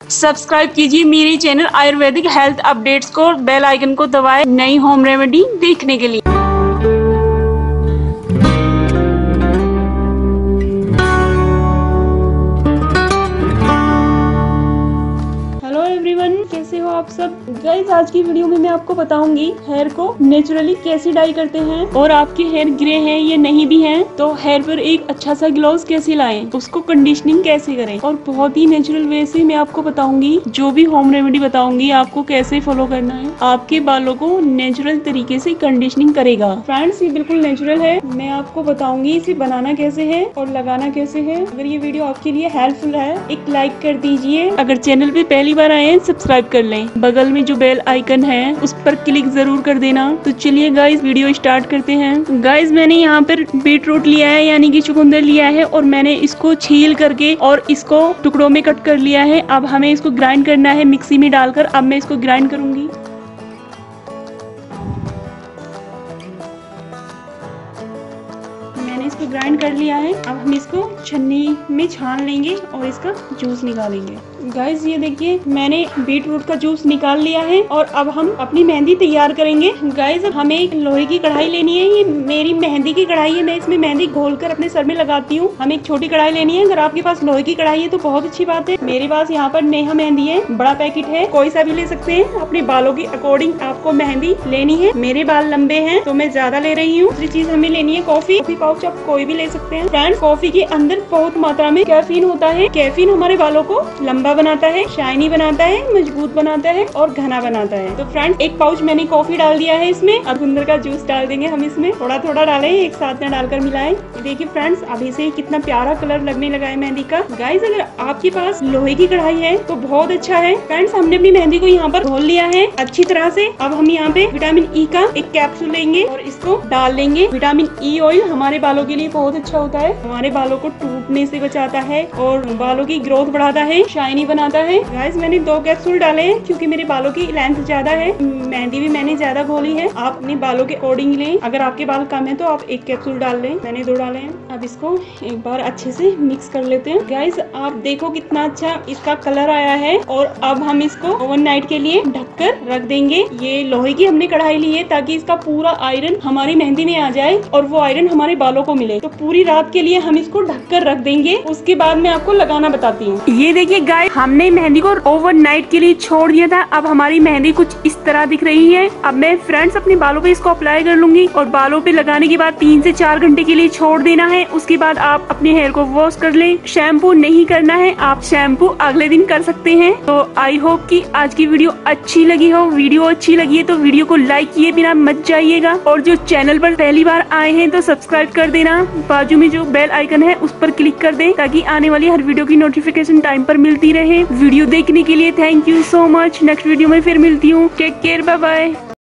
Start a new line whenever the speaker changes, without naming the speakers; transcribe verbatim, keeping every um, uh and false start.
Subscribe कीजिए मेरे channel Ayurvedic health updates को, बेल आइकन को दबाएं नई होम रेमेडी देखने के लिए। हेलो एवरीवन, कैसे हो आप सब। गाइस, आज की वीडियो में मैं आपको बताऊंगी हेयर को नेचुरली कैसे डाई करते हैं और आपके हेयर ग्रे हैं या नहीं भी हैं तो हेयर पर एक अच्छा सा ग्लोस कैसे लाएं, उसको कंडीशनिंग कैसे करें और बहुत ही नेचुरल वे से मैं आपको बताऊंगी। जो भी होम रेमेडी बताऊंगी आपको कैसे फॉलो करना है, आपके बालों को नेचुरल तरीके से कंडीशनिंग करेगा। फ्रेंड्स, ये बिल्कुल नेचुरल है। मैं आपको बताऊंगी इसे बनाना कैसे है और लगाना कैसे है। अगर ये वीडियो आपके लिए हेल्पफुल है, एक लाइक कर दीजिए। अगर चैनल पे पहली बार आए हैं, सब्सक्राइब कर लें। बगल में जो बेल आइकन है उस पर क्लिक जरूर कर देना। तो चलिए गाइस, वीडियो स्टार्ट करते हैं। गाइस, मैंने यहाँ पर बीट रूट लिया है यानी कि चुकंदर लिया है और मैंने इसको छील करके और इसको टुकड़ों में कट कर लिया है। अब हमें इसको ग्राइंड करना है मिक्सी में डालकर। अब मैं इसको ग्राइंड करूंगी। मैंने इसको ग्राइंड कर लिया है। अब हम इसको छन्नी में छान लेंगे और इसका जूस निकालेंगे। गाइस, ये देखिए मैंने बीट रूट का जूस निकाल लिया है और अब हम अपनी मेहंदी तैयार करेंगे। गाइस, हमें एक लोहे की कढ़ाई लेनी है। ये मेरी मेहंदी की कढ़ाई है। मैं इसमें मेहंदी घोलकर अपने सर में लगाती हूँ। हमें एक छोटी कढ़ाई लेनी है। अगर आपके पास लोहे की कढ़ाई है तो बहुत अच्छी बात है। मेरे पास यहाँ पर नेहा मेहंदी है, बड़ा पैकेट है, कोई सा भी ले सकते हैं। अपने बालों के अकॉर्डिंग आपको मेहंदी लेनी है। मेरे बाल लंबे हैं तो मैं ज्यादा ले रही हूँ। दूसरी चीज हमें लेनी है कॉफी। कॉफी पाउच आप कोई भी ले सकते हैं। फ्रेंड्स, कॉफी के अंदर बहुत मात्रा में कैफीन होता है। कैफीन हमारे बालों को लंबा बनाता है, शाइनी बनाता है, मजबूत बनाता है और घना बनाता है। तो फ्रेंड्स, एक पाउच मैंने कॉफी डाल दिया है इसमें। अब चुकंदर का जूस डाल देंगे हम इसमें। थोड़ा थोड़ा डालें, एक साथ में डालकर मिलाएं। देखिए फ्रेंड्स, अभी से कितना प्यारा कलर लगने लगा है मेहंदी का। गाइस, अगर आपके पास लोहे की कढ़ाई है तो बहुत अच्छा है। फ्रेंड्स, हमने अपनी मेहंदी को यहाँ पर घोल लिया है अच्छी तरह से। अब हम यहाँ पे विटामिन ई का एक कैप्सूल लेंगे और इसको डाल लेंगे। विटामिन ई ऑयल हमारे बालों के लिए बहुत अच्छा होता है। हमारे बालों को टूटने से बचाता है और बालों की ग्रोथ बढ़ाता है, शाइनी बनाता है। गाइस, मैंने दो कैप्सूल डाले हैं क्योंकि मेरे बालों की लेंथ ज्यादा है। मेहंदी भी मैंने ज्यादा घोली है। आप अपने बालों के अकॉर्डिंग लें। अगर आपके बाल कम है तो आप एक कैप्सूल डाल लें। मैंने दो डाले हैं। अब इसको एक बार अच्छे से मिक्स कर लेते हैं। गाइस, आप देखो कितना अच्छा इसका कलर आया है। और अब हम इसको ओवरनाइट के लिए ढककर रख देंगे। ये लोहे की हमने कढ़ाई ली है ताकि इसका पूरा आयरन हमारी मेहंदी में आ जाए और वो आयरन हमारे बालों को मिले। तो पूरी रात के लिए हम इसको ढककर रख देंगे। उसके बाद मैं आपको लगाना बताती हूँ। ये देखिए गाइस, हमने मेहंदी को ओवरनाइट के लिए छोड़ दिया था। अब हमारी मेहंदी कुछ इस तरह दिख रही है। अब मैं फ्रेंड्स अपने बालों पे इसको अप्लाई कर लूंगी और बालों पे लगाने के बाद तीन से चार घंटे के लिए छोड़ देना है। उसके बाद आप अपने हेयर को वॉश कर लें। शैम्पू नहीं करना है, आप शैम्पू अगले दिन कर सकते हैं। तो आई होप कि आज की वीडियो अच्छी लगी हो। वीडियो अच्छी लगी है तो वीडियो को लाइक किए बिना मत जाइएगा और जो चैनल पर पहली बार आए हैं तो सब्सक्राइब कर देना। बाजू में जो बेल आइकन है उस पर क्लिक कर दें ताकि आने वाली हर वीडियो की नोटिफिकेशन टाइम पर मिलती रहे। वीडियो देखने के लिए thank you so much. Next video में फिर मिलती हूँ। Take care, bye bye.